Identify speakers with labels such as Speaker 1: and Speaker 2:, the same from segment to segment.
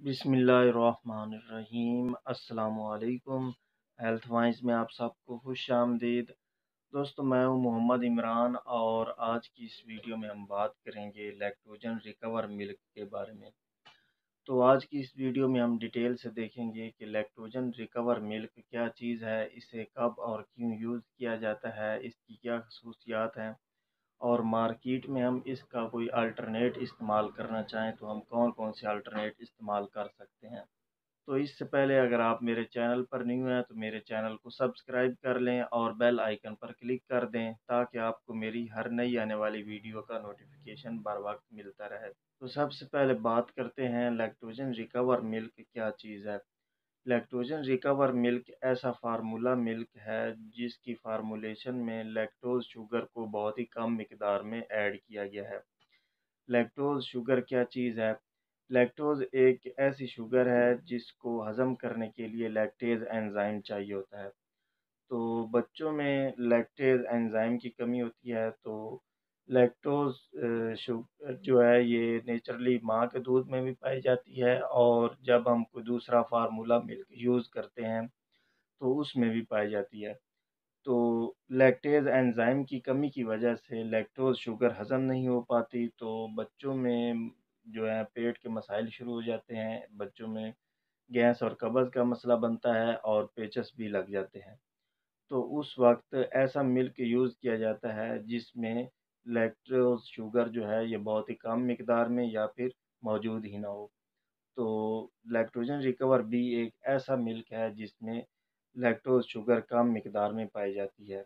Speaker 1: बिस्मिल्लाहिर्रहमानिर्रहीम। अस्सलामुअलैकुम। Health wise में आप सबको खुश आमदीद। दोस्तों, मैं हूं मोहम्मद इमरान और आज की इस वीडियो में हम बात करेंगे लैक्टोजन रिकवर मिल्क के बारे में। तो आज की इस वीडियो में हम डिटेल से देखेंगे कि लैक्टोजन रिकवर मिल्क क्या चीज़ है, इसे कब और क्यों यूज़ किया जाता है, इसकी क्या खसूसियात हैं और मार्केट में हम इसका कोई अल्टरनेट इस्तेमाल करना चाहें तो हम कौन कौन से अल्टरनेट इस्तेमाल कर सकते हैं। तो इससे पहले अगर आप मेरे चैनल पर न्यू हैं तो मेरे चैनल को सब्सक्राइब कर लें और बेल आइकन पर क्लिक कर दें ताकि आपको मेरी हर नई आने वाली वीडियो का नोटिफिकेशन बर वक्त मिलता रहे। तो सबसे पहले बात करते हैं लैक्टोजन रिकवर मिल्क क्या चीज़ है। लैक्टोजन रिकवर मिल्क ऐसा फार्मूला मिल्क है जिसकी फार्मूलेशन में लैक्टोज शुगर को बहुत ही कम मिकदार में ऐड किया गया है। लैक्टोज शुगर क्या चीज़ है? लैक्टोज एक ऐसी शुगर है जिसको हज़म करने के लिए लैक्टेज एंजाइम चाहिए होता है। तो बच्चों में लैक्टेज एंजाइम की कमी होती है तो लैक्टोज शुगर जो है ये नेचुरली माँ के दूध में भी पाई जाती है और जब हम कोई दूसरा फार्मूला मिल्क यूज़ करते हैं तो उसमें भी पाई जाती है। तो लैक्टेज एंजाइम की कमी की वजह से लैक्टोज शुगर हज़म नहीं हो पाती तो बच्चों में जो है पेट के मसाइल शुरू हो जाते हैं। बच्चों में गैस और कब्ज़ का मसला बनता है और पेचस भी लग जाते हैं। तो उस वक्त ऐसा मिल्क यूज़ किया जाता है जिसमें लैक्टोज शुगर जो है ये बहुत ही कम मिकदार में या फिर मौजूद ही ना हो। तो लैक्टोजन रिकवर भी एक ऐसा मिल्क है जिसमें लैक्टोज शुगर कम मिकदार में पाई जाती है।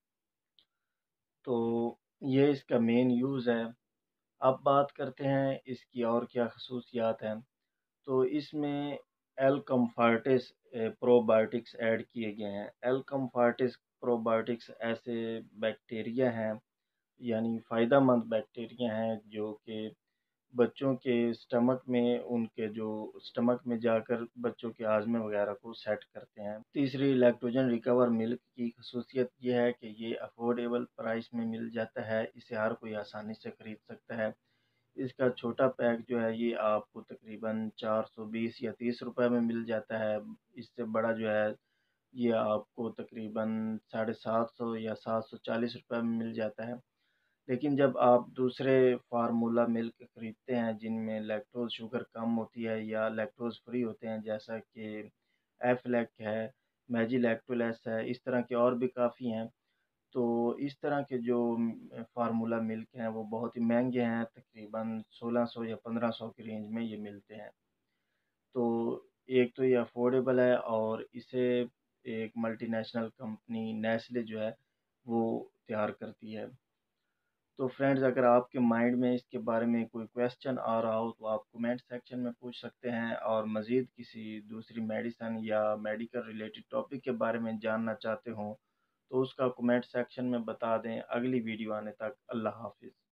Speaker 1: तो ये इसका मेन यूज़ है। अब बात करते हैं इसकी और क्या खसूसियात हैं। तो इसमें एल कम्फर्टिस प्रोबायोटिक्स ऐड किए गए हैं। एल कम्फर्टिस प्रोबायोटिक्स ऐसे बैक्टीरिया हैं यानी फ़ायदेमंद बैक्टीरिया हैं जो कि बच्चों के स्टमक में उनके जो स्टमक में जाकर बच्चों के हाजमे वगैरह को सेट करते हैं। तीसरी लैक्टोजन रिकवर मिल्क की खसूसियत ये है कि ये अफोर्डेबल प्राइस में मिल जाता है, इसे हर कोई आसानी से ख़रीद सकता है। इसका छोटा पैक जो है ये आपको तकरीबन 420 या 30 रुपए में मिल जाता है। इससे बड़ा जो है ये आपको तकरीबन 750 या 740 रुपए में मिल जाता है। लेकिन जब आप दूसरे फार्मूला मिल्क खरीदते हैं जिनमें लैक्टोज शुगर कम होती है या लैक्टोज फ्री होते हैं जैसा कि एफलैक है, मैजिलैक्टोलेस है, इस तरह के और भी काफ़ी हैं। तो इस तरह के जो फार्मूला मिल्क हैं वो बहुत ही महंगे हैं, तकरीबन 1600 या 1500 की रेंज में ये मिलते हैं। तो एक तो ये अफोर्डेबल है और इसे एक मल्टीनेशनल कंपनी नेस्ले जो है वो तैयार करती है। तो फ्रेंड्स, अगर आपके माइंड में इसके बारे में कोई क्वेश्चन आ रहा हो तो आप कमेंट सेक्शन में पूछ सकते हैं और मज़ीद किसी दूसरी मेडिसिन या मेडिकल रिलेटेड टॉपिक के बारे में जानना चाहते हो तो उसका कमेंट सेक्शन में बता दें। अगली वीडियो आने तक अल्लाह हाफिज़।